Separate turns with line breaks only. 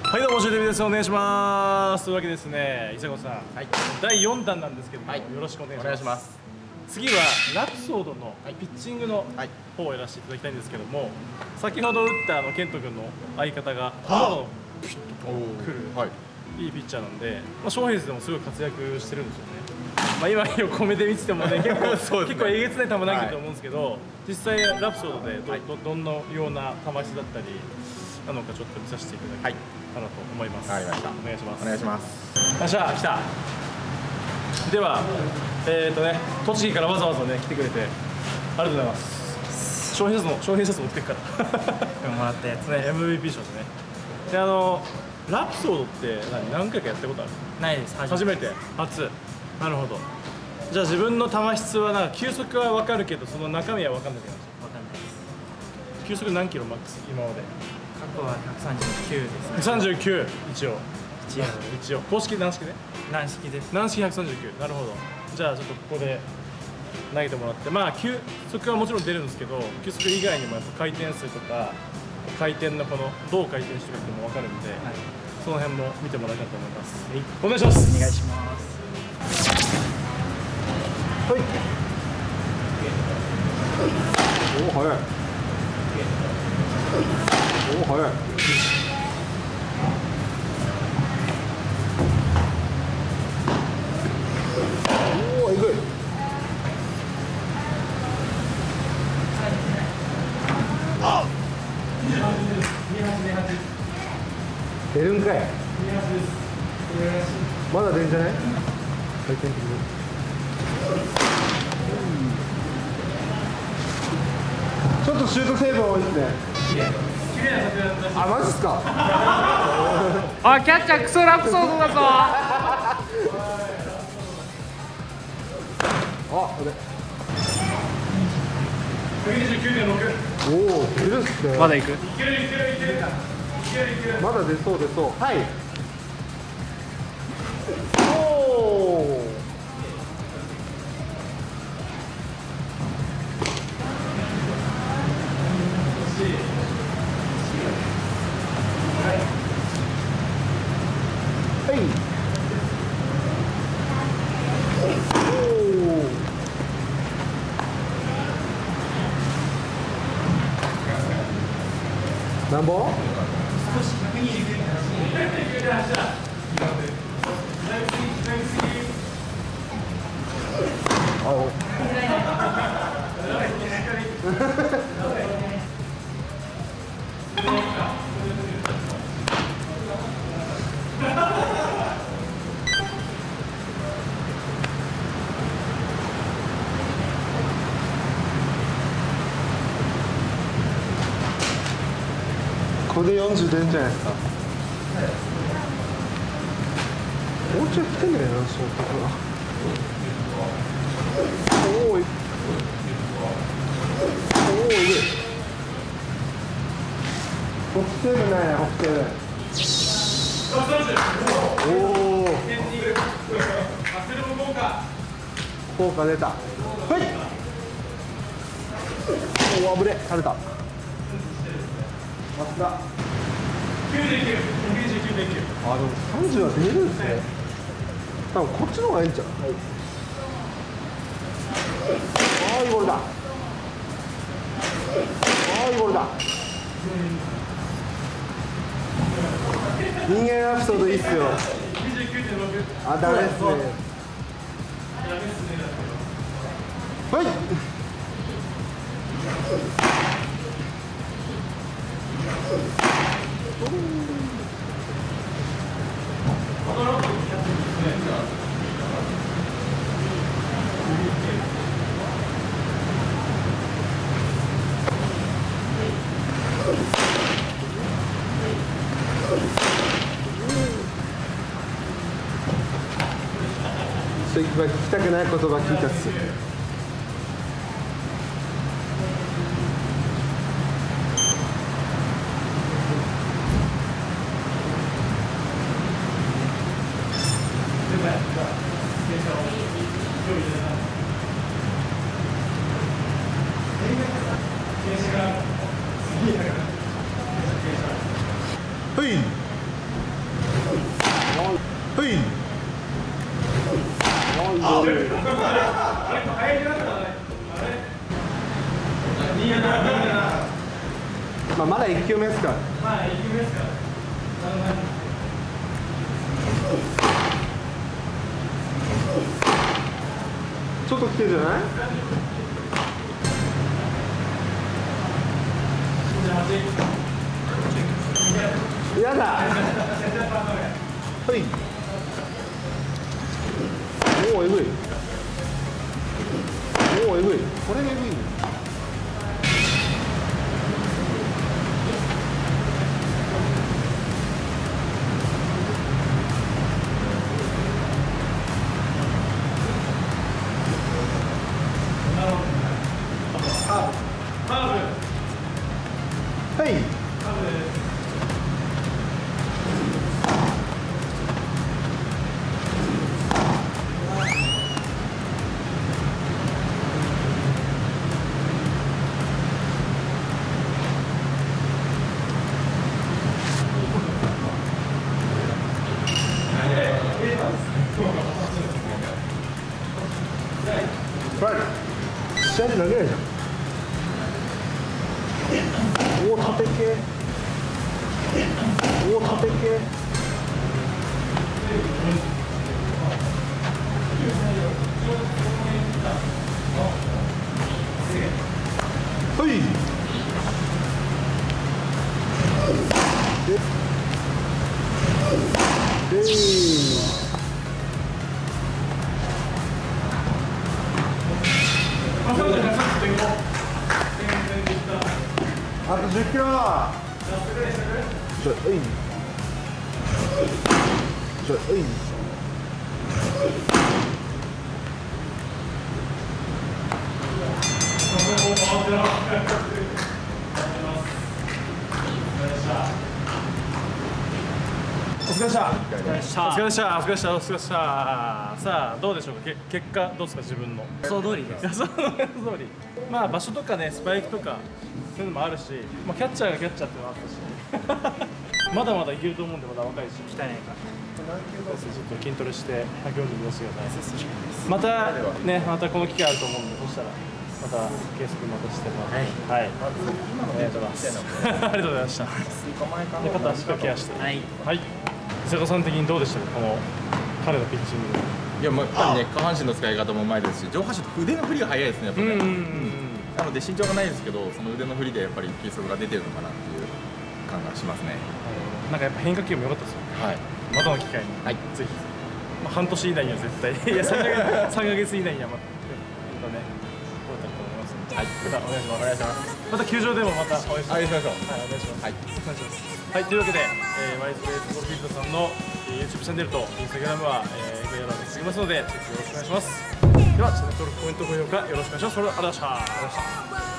はい、どうも、シュウテミです。お願いします。というわけでですね、伊勢子さん、
はい、
第4弾なんですけども、
はい、
よろしくお願いします。
お願いします。
次はラプソードのピッチングの方をやらせていただきたいんですけども、先ほど打ったケント君の相方が球をピュッとこう来る、いいピッチャーなんで、ショーヘイズでもすごい活躍してるんですよね。今横目で見ててもね、結構えげつない球投げてると思うんですけど、実際ラプソードでどんなような球質だったりなのかちょっと見させていただきたいかなと思います。
わかりました。
お願いします。
お願いします。
よっしゃ、来た。では、栃木からわざわざね来てくれてありがとうございます。翔平シャツ持ってくから
もらったやつ
ね、MVP 賞ですね。でラプソードって何回かやったことある？
ないです。
初めて。初。なるほど。じゃあ自分の球質は球速は分かるけど、その中身は分かんないけど。
わかんないです。
球速何キロマックス今まで？
過去は139ですね。
139一応公式軟式ね。
軟式です。
軟式139。なるほど。じゃあちょっとここで投げてもらって、球速はもちろん出るんですけど、球速以外にもやっぱ回転数とか回転のどう回転してるかっていうのも分かるんで、その辺も見てもらいたいと思います。お願いします。
お願いします。
はい。おお、早い。おお、早い。おお、えぐい。あ。出るんかい。まだ出るんじゃない？回転的に。ちょっとシュート成分多いですね。あ、マジっすか。
あ、キャッチャークソラプソードだぞ。
あ、これ。おお、出るっすね。
まだ行く？
まだ出そう出そう。はい。おお。はい。なんぼ？少し129これで40出るんじゃないですか。もうちょい来てんだよな、ショートが。おおい。おおいる。北西部ないな、北西部。おお。効果出た。はい。おお、危ね、垂れた。さすが。あ、でも30は出るんですね。多分こっちの方がいいんちゃう。ああ、いいボールだ。ああ、いいボールだ。人間ラプソードいいっすよ。あ、ダメですね。はい。聞きたくない言葉聞いたっす。はい。
まあまだ1球目ですから。
まあ1球目ですから。
ちょっと来てるじゃない？やだ。はい。おお、えぐい。おお、えぐい。これがえぐいね。はい。試合で投げないじゃん。おお、縦系。おお、縦系。はい。あと10キロ。お疲れ様でした。お疲れ様でした。お疲れ様でした。お疲れ様でした。さあどうでしょうか。結果どうですか自分の。
予想通りです。
予想通り。まあ場所とかねスパイクとかそういうのもあるし、まあキャッチャーがキャッチャーっていうのもあったし、まだまだいけると思うんでまだ若いし。
鍛えないか。
ちょっと筋トレして140目指してください。またねまたこの機会あると思うんでそしたら。またケース君またしてもらって、はい、ありがとうございます。ありがとうございました。で肩しっかりケアして、はい。伊坂さん的にどうでしたかこの彼のピッチング。
いや、やっぱりね下半身の使い方もうまいですし、上半身と腕の振りが速いですねやっぱね。なので身長がないですけど、その腕の振りでやっぱり計測が出てるのかなっていう感がしますね。
なんかやっぱ変化球も良かったですよ。はい。またの機会に、はい、ぜひ。まあ半年以内には絶対、いや3ヶ月以内にはまたね。はい、お願いします。お願いします。また球場でもまたお会いしましょう。はい、お願いします。はい、お願いします。はい、というわけで、マイスペースゴルフィールドさんの YouTube チャンネルと Instagram は概要欄につきますので、チェックよろしくお願いします。では、チャンネル登録、コメント、高評価よろしくお願いします。それではありがとうございました。